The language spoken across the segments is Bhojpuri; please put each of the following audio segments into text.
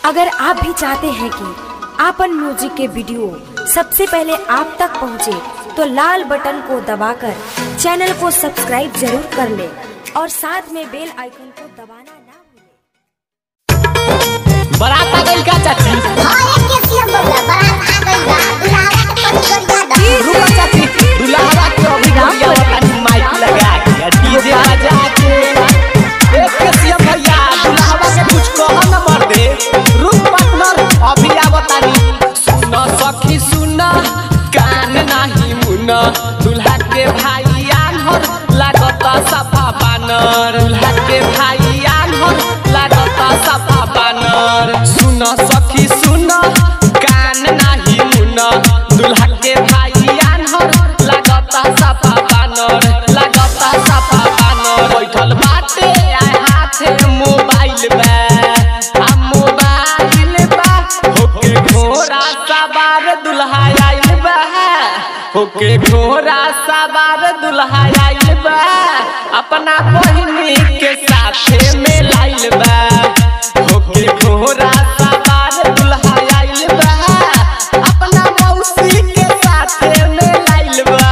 अगर आप भी चाहते हैं कि आपन म्यूजिक के वीडियो सबसे पहले आप तक पहुंचे, तो लाल बटन को दबाकर चैनल को सब्सक्राइब जरूर कर ले और साथ में बेल आइकन को दबाना ना भूलें। बारात आ गई का चाची? रुको चाची, दुल्हा के अभी माइक लगा के डीजे बजा के एक के सीएम भैया दुल्हा के कुछ कह न मर दे। रुक पार्टनर अभी आवतानी। सुन सखी सुन कान नाही मुना, दुल्हा के भाई आनहर लागत सफा बानर। दुल्हा के भाई आनहर लागत सफा बानर। सुन सखी सुन कान नाही मुना, दुल्हा के भाई आनहर लागत सफा बानर। लागत सफा बानर। बैठल बाटे हाथे मोबाइल बा, आ मोबाइल बा होके घोड़ा सवार दुल्हा आइल बा। होके घोड़ा सवार दुल्हा आइल बा, अपना बहिनी के साथे में लाइल बा। होके घोड़ा सवार दुल्हा आइल बा, अपना मौसी के साथे में लाइल बा।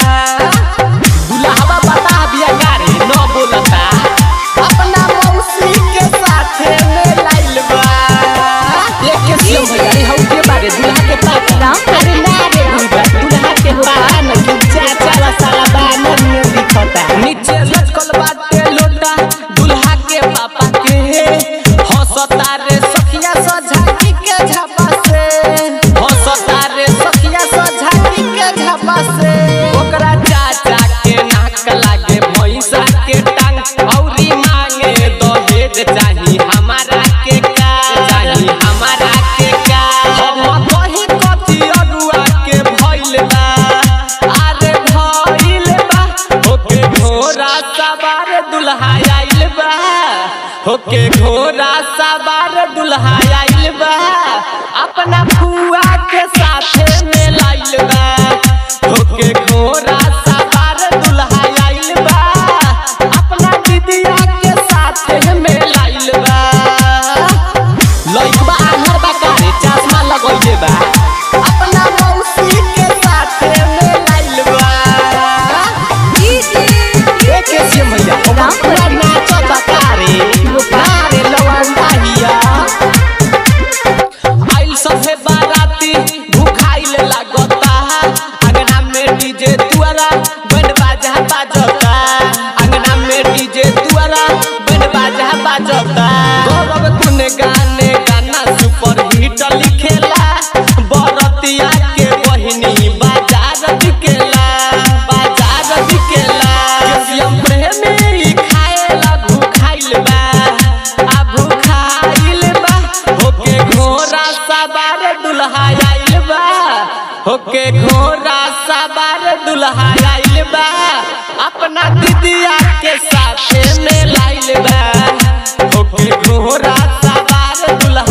दुल्हा बता दिया गाड़ी न बोलता, अपना मौसी के साथे में लाइल बा। एक के सीएम भैया हौ के बारे दुल्हा के पापा अरे ना रे दुल्हा के पान के चाचा साला बानर में दिखता। नीचे लटकल बाटे लोटा दुल्हा के पापा के, हंसता रे सखिया सझाकी के झपा से। हंसता रे सखिया सझाकी के झपा से। ओकरा चाचा के नाक लागे भैंसा के टांग, औरी मांगे दहेज चाही हमारा के का। चाही हमारा के का। हम कहीं कथी अगुआ के भइल बा, अरे भइल बा। होके घोड़ा सवार दुल्हा आइल बा। होके घोड़ा सवार दुल्हा आइल बा, अपना फुआ के साथे में लाइल बा। होके घोड़ा सवार दुल्हा आइल बा, अपना दीदिया के साथे में लाइल बा। लइकबा आनहर बा कारे चश्मा लगइले बा, अपना मौसी के साथे में लाइल बा। एक के सीएम भैया पूरा नाचत कारे नारे लवंडा हिया। आइल सभे बाराती भूखाइल लागता, अंगना में डीजे दुआरा बैंड बाजा बाजता। अंगना में डीजे दुआरा बैंड बाजा बाजता। गौरव गुन गाने गाना सुपर हिट लिखेला, बरतिया के बहिनी बाजार बिकेला। बाजार बिकेला। सीएम प्रेमी खाएला भूखाइल बा, आ भूखाइल बा। होके घोड़ा सवार दुल्हा आइल बा। होके घोड़ा सवार दुल्हा आइल बा, अपना दीदिया के साथे में लाइल बा। होके घोड़ा सवार दुल्हा